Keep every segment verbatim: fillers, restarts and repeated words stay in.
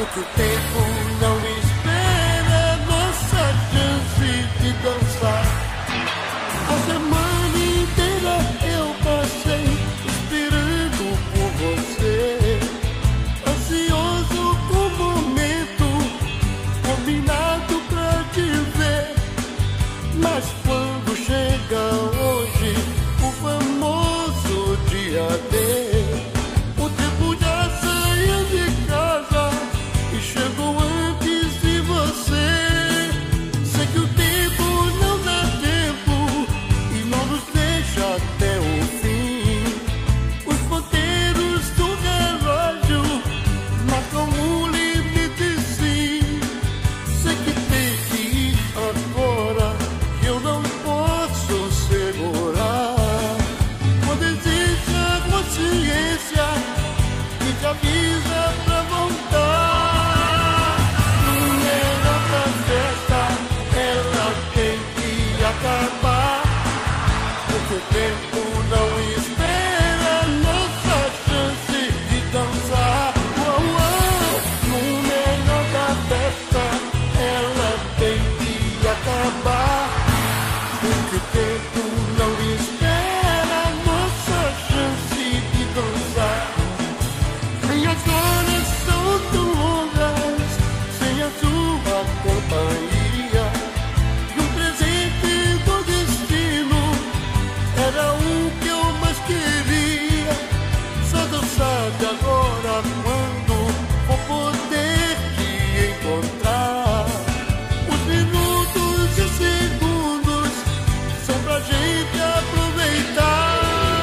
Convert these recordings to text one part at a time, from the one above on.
porque o tempo não espera nossa chance de dançar. A semana inteira eu passei esperando por você, ansioso com o momento combinado pra te ver. Mas quando chega hoje, o famoso dia D, o tempo já saiu de casa e chegou antes de você. Sei que o tempo não dá tempo e não nos deixa até o fim. Os ponteiros do relógio marcam um limite, sim. Sei que tem que ir agora, que eu não posso segurar. Quando existe a consciência que te avisa pra voltar, no meio da festa ela tem que acabar, porque o tempo não espera nossa chance de dançar. Oh, oh. No meio da festa ela tem que acabar, porque o tempo não espera nossa chance de dançar. Minhas horas são tão longas sem a sua companhia, e um presente do destino era o que eu mais queria. Só dançar de agora quando vou poder te encontrar. Os minutos e segundos são pra gente aproveitar.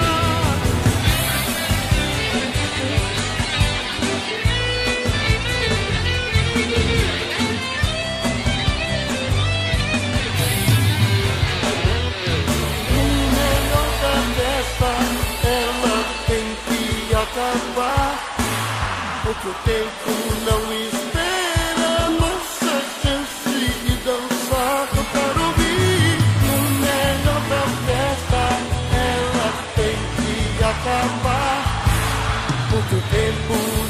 No meio da festa ela tem que acabar, porque o tempo não espera nossa chance de dançar. Eu quero ouvir. No meio da festa ela tem que acabar, porque o tempo